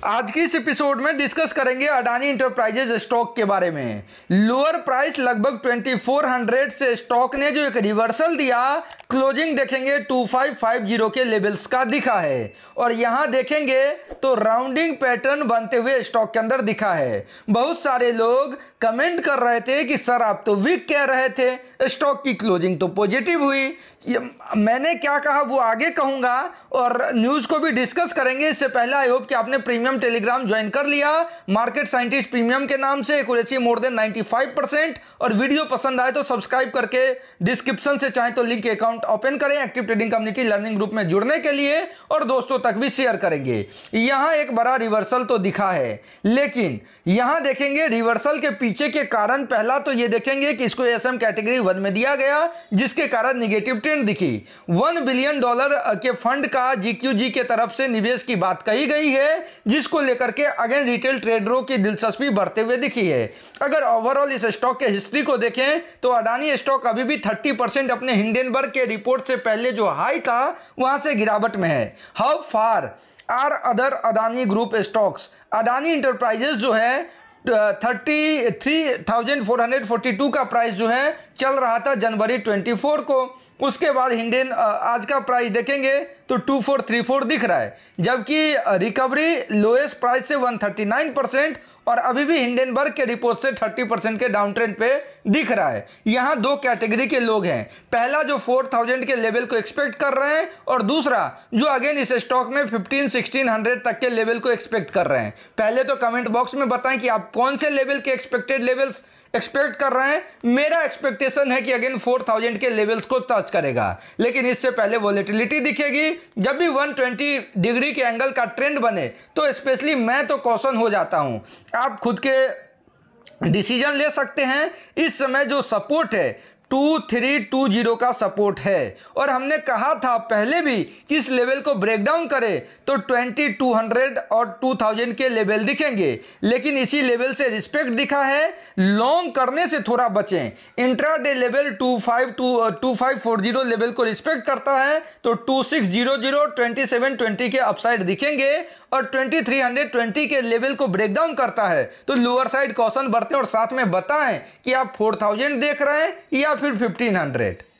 आज की इस एपिसोड में डिस्कस करेंगे अडानी इंटरप्राइजेज स्टॉक के बारे में। लोअर प्राइस लगभग 2400 से स्टॉक ने जो एक रिवर्सल दिया, क्लोजिंग देखेंगे 2550 के लेवल्स का दिखा है और यहां देखेंगे तो राउंडिंग पैटर्न बनते हुए स्टॉक के अंदर दिखा है। बहुत सारे लोग कमेंट कर रहे थे कि सर आप तो वीक कह रहे थे, स्टॉक की क्लोजिंग तो पॉजिटिव हुई। मैंने क्या कहा वो आगे कहूंगा और न्यूज़ को भी डिस्कस करेंगे। इससे पहले आई होप कि आपने प्रीमियम टेलीग्राम ज्वाइन कर लिया मार्केट साइंटिस्ट प्रीमियम के नाम से, एक्यूरेसी मोर देन 95%। और वीडियो पसंद आए तो सब्सक्राइब करके डिस्क्रिप्शन से चाहे तो लिंक अकाउंट ओपन करें active trading community learning group में जुड़ने के लिए और दोस्तों तक भी शेयर करेंगे। यहां एक बड़ा रिवर्सल तो दिखा है, लेकिन यहां देखेंगे रिवर्सल के पीछे के कारण। पहला तो ये देखेंगे कि इसको एसएम कैटेगरी 1 में दिया गया, जिसके कारण निगेटिव ट्रेंड दिखी। $1 बिलियन के फंड का जीक्यूजी के तरफ से निवेश की बात कही गई है, जिसको लेकर के अगेन रिटेल ट्रेडरों की दिलचस्पी बढ़ते हुए दिखी है। अगर ओवरऑल इस स्टॉक के हिस्ट्री को देखें तो अडानी स्टॉक अभी भी 30% अपने हिंडेनबर्ग के रिपोर्ट से पहले जो हाई था वहां से गिरावट में है। How far are other Adani group stocks? Adani Enterprises जो है 33,442 का प्राइस जो है चल रहा था जनवरी 24 को। उसके बाद हिंडन आज का प्राइस देखेंगे तो 2434 दिख रहा है, जबकि रिकवरी लोएस्ट प्राइस से 139% और अभी भी हिंडनबर्ग के रिपोर्ट से 30% के डाउन ट्रेंड पे दिख रहा है। यहां दो कैटेगरी के लोग हैं, पहला जो 4000 के लेवल को एक्सपेक्ट कर रहे हैं और दूसरा जो अगेन इस स्टॉक में 1500-1600 तक के लेवल को एक्सपेक्ट कर रहे हैं। पहले तो कमेंट बॉक्स में बताएं कि आप कौन से लेवल के एक्सपेक्टेड लेवल्स एक्सपेक्ट कर रहे हैं। मेरा एक्सपेक्टेशन है कि अगेन 4000 के लेवल्स को टच करेगा, लेकिन इससे पहले वोलेटिलिटी दिखेगी। जब भी 120 डिग्री के एंगल का ट्रेंड बने तो स्पेशली मैं तो कॉशन हो जाता हूं। आप खुद के डिसीजन ले सकते हैं। इस समय जो सपोर्ट है 2320 का सपोर्ट है और हमने कहा था पहले भी कि इस लेवल को ब्रेक डाउन करें तो 2200 और 2000 के लेवल दिखेंगे, लेकिन इसी लेवल से रिस्पेक्ट दिखा है। लॉन्ग करने से थोड़ा बचें। इंट्राडे लेवल 2540 लेवल को रिस्पेक्ट करता है तो 2600 2720 के अपसाइड दिखेंगे और 2320 के लेवल को ब्रेक डाउन करता है तो लोअर साइड कॉशन बरतें और साथ में बताएं कि आप 4000 देख रहे हैं या फिर 1500।